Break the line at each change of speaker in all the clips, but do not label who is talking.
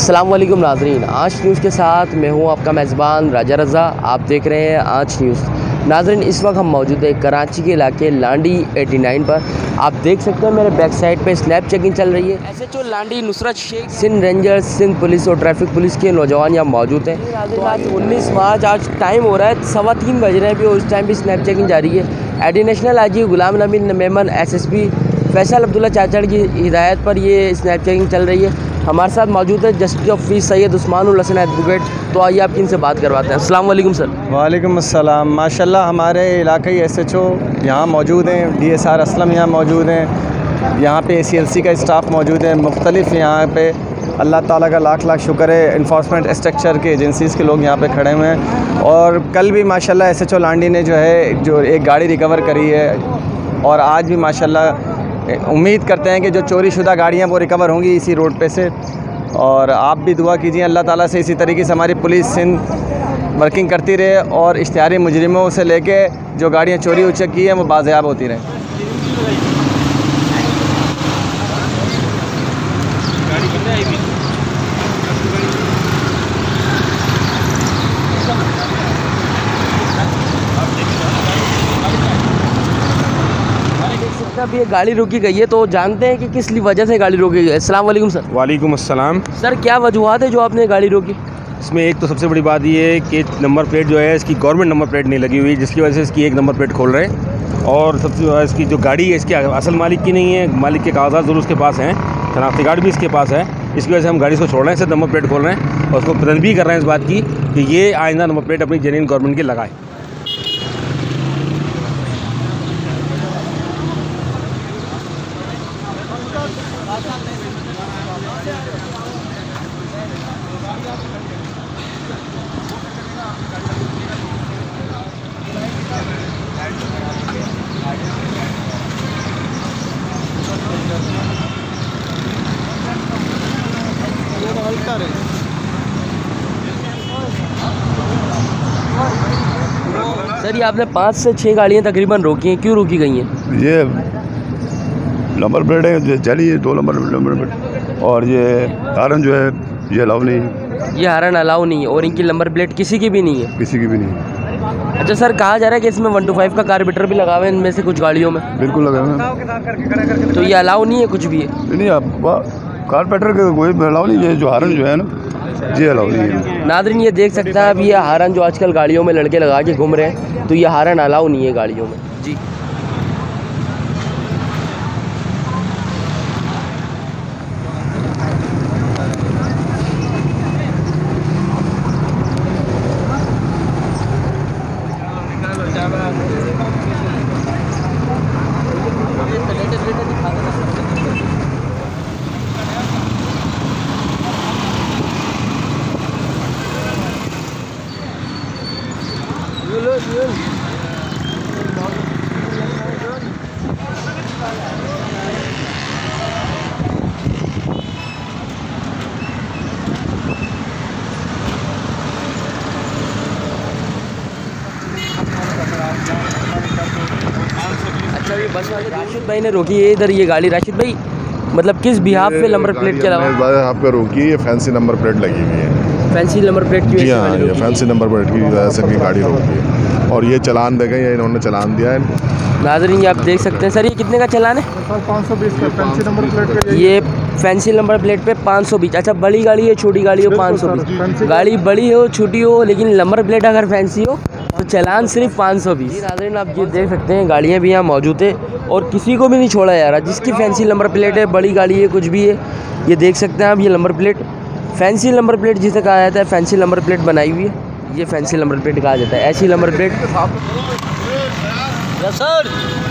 अस्सलाम वालेकुम नाज़रीन, आज न्यूज़ के साथ मैं हूं आपका मेज़बान राजा रज़ा। आप देख रहे हैं आज न्यूज़। नाज़रीन, इस वक्त हम मौजूद हैं कराची के इलाके लांडी 89 पर। आप देख सकते हैं मेरे बैक साइड पे स्नैप चेकिंग चल रही है। SHO Landhi Nusrat Shaikh, Sindh rangers, Sindh police और ट्रैफिक पुलिस के नौजवान यहाँ मौजूद हैं। तो आज 19 मार्च, आज टाइम हो रहा है 3:15 बज रहे हैं, भी उस टाइम भी स्नैप चेकिंग जारी है। Additional IG Ghulam Nabi Memon SSP Faisal Abdullah चाचड़ की हिदायत पर ये स्नैप चेकिंग चल रही है। हमारे साथ मौजूद है justice of peace Syed Usmanul Hasan advocate. तो आइए आपकी इनसे बात करवाते हैं। अस्सलाम वालेकुम सर।
वालेकुम अस्सलाम। माशाल्लाह हमारे इलाके SHO यहाँ मौजूद हैं, DSR असलम यहाँ मौजूद हैं, यहाँ पे ACLC का स्टाफ मौजूद है, मुख्तलिफ यहाँ पे अल्लाह ताला का लाख लाख शुक्र है इन्फोर्समेंट स्ट्रक्चर के एजेंसीज़ के लोग यहाँ पे खड़े हुए हैं। और कल भी माशाल्लाह SHO लांडी ने जो एक गाड़ी रिकवर करी है, और आज भी माशाल्लाह उम्मीद करते हैं कि जो चोरी शुदा गाड़ियाँ वो रिकवर होंगी इसी रोड पे से। और आप भी दुआ कीजिए अल्लाह ताला से इसी तरीके से हमारी पुलिस सिंध वर्किंग करती रहे और इश्तिहारी मुजरिमों से लेके जो गाड़ियाँ चोरी हो चुकी हैं वो बाज़याब होती रहें।
अब ये गाड़ी रोकी गई है, तो जानते हैं कि किस वजह से गाड़ी रोकी गई है। अस्सलाम वालेकुम सर।
वालेकुम अस्सलाम।
सर, क्या वजूहत है जो आपने गाड़ी रोकी?
इसमें एक तो सबसे बड़ी बात ये है कि नंबर प्लेट जो है इसकी गवर्नमेंट नंबर प्लेट नहीं लगी हुई, जिसकी वजह से इसकी एक नंबर प्लेट खोल रहे हैं। और सबसे ज़्यादा इसकी जो गाड़ी है इसके असल मालिक की नहीं है, मालिक के कागजात ज़रूर उसके पास हैं, शनाख्ती कार्ड भी इसके पास है। इसकी वजह से हम गाड़ी को छोड़ रहे हैं, सिर्फ नंबर प्लेट खोल रहे हैं और उसको तनबीह कर रहे हैं इस बात की कि ये आइंदा नंबर प्लेट अपनी जेन्युइन गवर्नमेंट की लगाए।
सर, ये आपने 5 से 6 गाड़ियाँ तकरीबन रोकी हैं, क्यों रोकी गई हैं?
ये नंबर प्लेट है चली है, 2 नंबर प्लेट, और ये हारन जो है ये अलाउ नहीं है।
ये हारन अलाउ नहीं है और इनकी नंबर प्लेट किसी की भी नहीं है?
किसी की भी नहीं है।
अच्छा सर, कहा जा रहा है कि इसमें 125 का कार्बोरेटर भी लगा हुआ है इनमें से कुछ गाड़ियों में।
बिल्कुल लगा है।
तो ये अलाउ नहीं है कुछ भी है?
नहीं, आप कारपेंटर के कोई अलाउ नहीं है। जो हारन जो है ना ये अलाउ नहीं है।
नादरीन, ये देख सकते हैं अब ये हारन जो आजकल गाड़ियों में लड़के लगा के घूम रहे हैं, तो ये हारन अलाउ नहीं है गाड़ियों में जी। अच्छा, ये बस वाले राशिद भाई ने रोकी है इधर ये गाड़ी। राशिद भाई, मतलब किस बिहाफ पे नंबर प्लेट के अलावा
आपका रोकी है? फैंसी नंबर प्लेट लगी हुई है।
फैंसी नंबर प्लेट की वजह से?
हाँ, ये फैंसी नंबर प्लेट की वजह से इनकी गाड़ी रोकी है और ये चलान देखें, ये इन्होंने चलान दिया है।
नाज़रीन, ये आप देख सकते हैं। सर, ये कितने का चलान है?
520 का फैंसी नंबर प्लेट का।
ये फैंसी नंबर प्लेट पे 520। अच्छा, बड़ी गाड़ी है छोटी गाड़ी हो 520? गाड़ी बड़ी हो छोटी हो, लेकिन नंबर प्लेट अगर फैंसी हो तो चलान सिर्फ 520। नाज़रीन, आप ये देख सकते हैं गाड़ियाँ भी यहाँ मौजूद है और किसी को भी नहीं छोड़ा जा रहा। जिसकी फैंसी नंबर प्लेट है, बड़ी गाड़ी है, कुछ भी है, ये देख सकते हैं आप। ये number plate fancy number plate जिसे कहा जाता है, फैंसी नंबर प्लेट बनाई हुई है, ये फैंसी नंबर प्लेट कहा जाता है। ऐसी नंबर प्लेट सर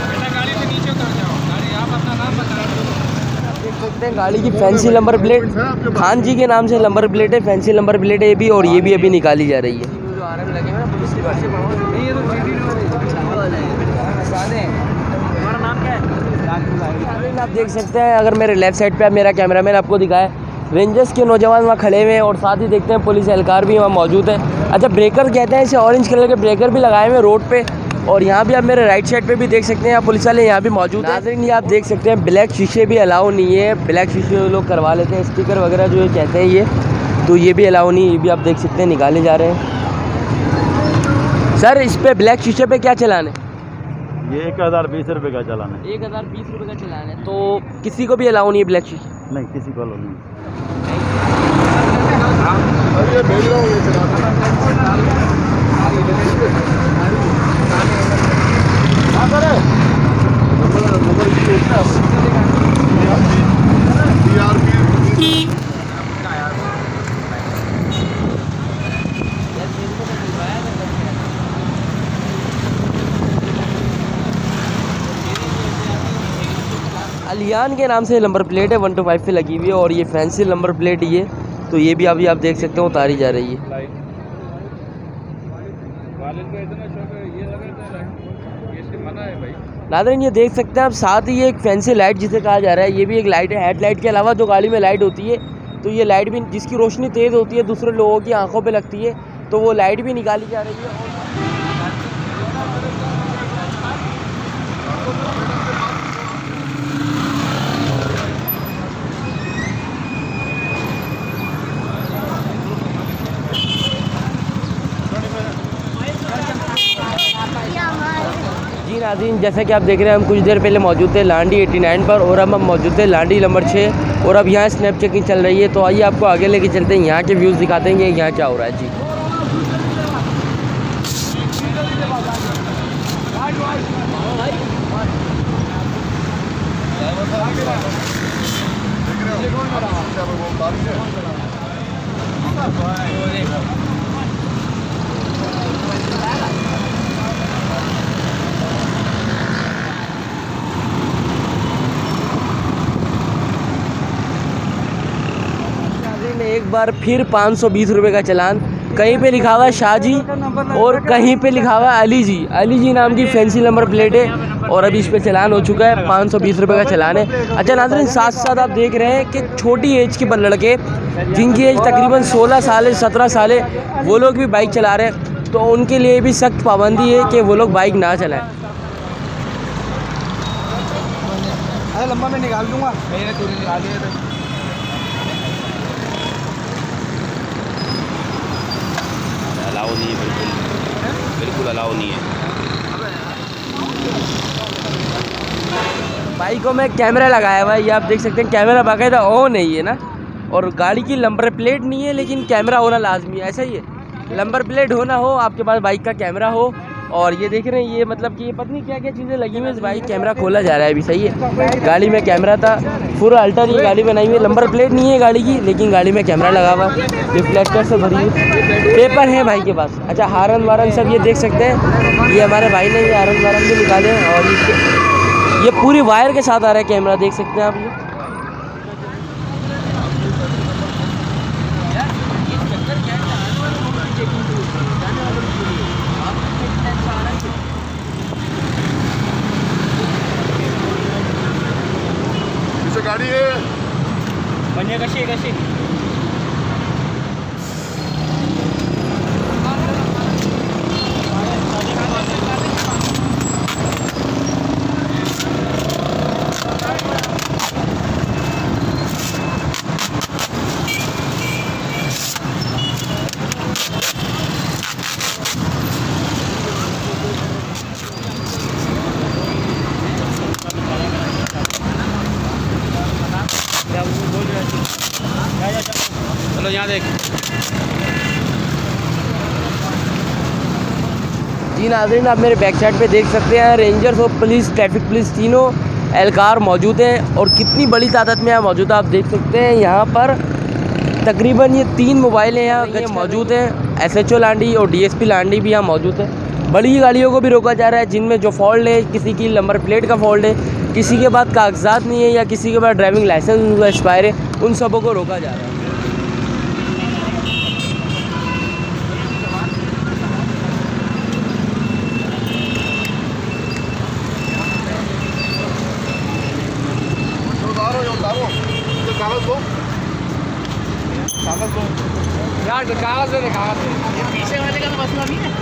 देख सकते हैं गाड़ी की fancy number plate Khan ji के नाम से नंबर प्लेट है, फैंसी नंबर प्लेट है ये भी, और ये भी अभी निकाली जा रही है। आप देख सकते हैं, अगर मेरे लेफ्ट साइड पे मेरा कैमरामैन आपको दिखाए, रेंजर्स के नौजवान वहाँ खड़े हुए हैं और साथ ही देखते हैं पुलिस एहलकार भी वहाँ मौजूद है। अच्छा, ब्रेकर कहते हैं इसे, ऑरेंज कलर के ब्रेकर भी लगाए हुए हैं रोड पे। और यहाँ भी आप मेरे राइट साइड पे भी देख सकते हैं, आप पुलिस वाले यहाँ भी मौजूद है। नाज़रीन, ये आप देख सकते हैं ब्लैक शीशे भी अलाउ नहीं है। ब्लैक शीशे लोग करवा लेते हैं, स्टिकर वगैरह जो कहते हैं ये तो ये भी अलाउ नहीं, ये भी आप देख सकते हैं निकाले जा रहे हैं। सर इस पे ब्लैक शीशे पे क्या चलान है?
ये 1020 रुपये का चलान है।
1020 रुपये का चलान है, तो किसी को भी अलाउ नहीं है ब्लैक शीशे?
नहीं, किसी को नहीं।
अलियान के नाम से नंबर प्लेट है, 125 पे लगी हुई है और ये फैंसी नंबर प्लेट ये, तो ये भी अभी आप देख सकते हो उतारी जा रही है। नाज़रीन ये देख सकते हैं आप, साथ ही ये एक फैंसी लाइट जिसे कहा जा रहा है, ये भी एक लाइट है। हेडलाइट के अलावा जो गाड़ी में लाइट होती है, तो ये लाइट भी जिसकी रोशनी तेज़ होती है दूसरे लोगों की आंखों पे लगती है, तो वो लाइट भी निकाली जा रही है। जी नाज़रीन, जैसा कि आप देख रहे हैं, हम कुछ देर पहले मौजूद थे लांडी 89 पर और अब हम मौजूद थे लांडी नंबर 6 और अब यहाँ स्नैप चेकिंग चल रही है। तो आइए आपको आगे लेके चलते हैं, यहाँ के व्यूज़ दिखाते हैं यहाँ क्या हो रहा है। जी एक बार फिर 520 रुपये का चलान, कहीं पे लिखा हुआ है शाहजी और कहीं पे लिखा हुआ है अली जी। अली जी नाम की फैंसी नंबर प्लेट है और अभी इस पे चलान हो चुका है, 520 रुपये का चलान है। अच्छा नाज़रीन, साथ साथ आप देख रहे हैं कि छोटी एज के लड़के जिनकी एज तकरीबन 16 साल है, 17 साल है, वो लोग भी बाइक चला रहे हैं, तो उनके लिए भी सख्त पाबंदी है कि वो लोग बाइक ना चलाएँ।
लंबा मैं निकाल दूँगा।
अलाउ नहीं है, बिल्कुल अलाउ नहीं है।
बाइकों में कैमरा लगाया हुआ है, ये आप देख सकते हैं, कैमरा बाकायदा ऑन है ये ना, और गाड़ी की नंबर प्लेट नहीं है लेकिन कैमरा होना लाजमी है। ऐसा ही है, नंबर प्लेट होना हो, आपके पास बाइक का कैमरा हो। और ये देख रहे हैं, ये मतलब कि ये पता नहीं क्या क्या चीज़ें लगी हुई है इस बाइक, कैमरा खोला जा रहा है अभी। सही है, गाड़ी में कैमरा था, पूरा अल्टर ये गाड़ी बनाई हुई है, नंबर प्लेट नहीं है गाड़ी की लेकिन गाड़ी में कैमरा लगा हुआ, रिफ्लेक्टर से भरी हुई, पेपर है भाई के पास। अच्छा, हारन वारन सब ये देख सकते हैं, ये हमारे भाई ने ये हारन वारन भी निकाले हैं और ये पूरी वायर के साथ आ रहा है कैमरा, देख सकते हैं आप ये।
गाड़ी है
बनिया कशी कशी
चलो यहाँ देख।
जी नाज़रीन, आप मेरे बैक साइड पे देख सकते हैं, रेंजर्स और पुलिस, ट्रैफिक पुलिस तीनों एहलकार मौजूद हैं और कितनी बड़ी तादाद में यहाँ मौजूद है। आप देख सकते हैं यहाँ पर तकरीबन ये 3 मोबाइलें यहाँ मौजूद हैं। SHO लांडी और DSP लांडी भी यहाँ मौजूद है। बड़ी गाड़ियों को भी रोका जा रहा है जिनमें जो फॉल्ट है, किसी की नंबर प्लेट का फॉल्ट है, किसी के पास कागजात नहीं है या किसी के पास ड्राइविंग लाइसेंस एक्सपायर है, उन सबों को रोका जा रहा है।
यार कागज दे, कागज दे।
पीछे वाले का तो मसला नहीं है।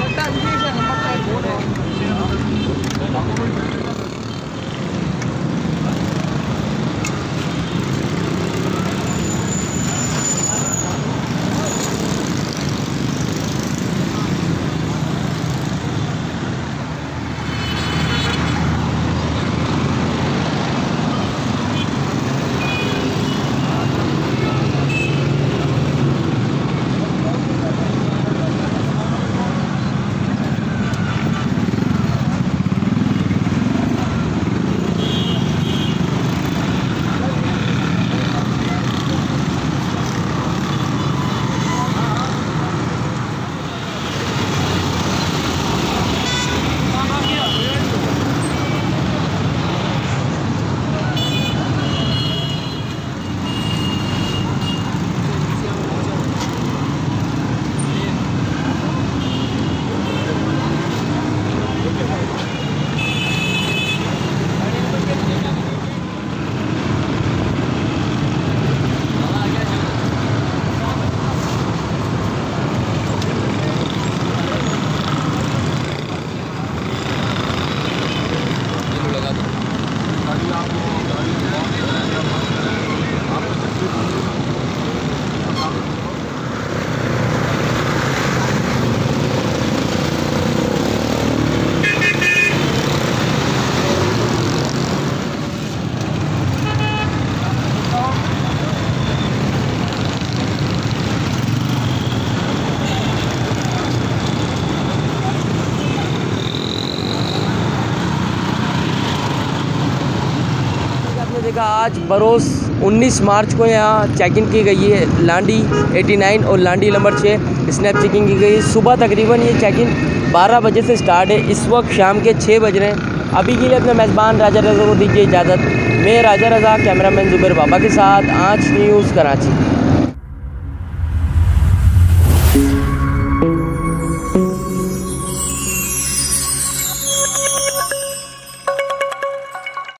का आज बरोज़ 19 मार्च को यहाँ चेकिंग की गई है। लांडी 89 और लांडी नंबर 6 स्नैप चेकिंग की गई है। सुबह तकरीबन ये चेकिंग 12 बजे से स्टार्ट है, इस वक्त शाम के 6 बज रहे हैं। अभी के लिए अपने मेज़बान राजा रज़ा को दीजिए इजाज़त। मैं राजा रज़ा, कैमरामैन ज़ुबैर बाबा के साथ आँच न्यूज़ कराची।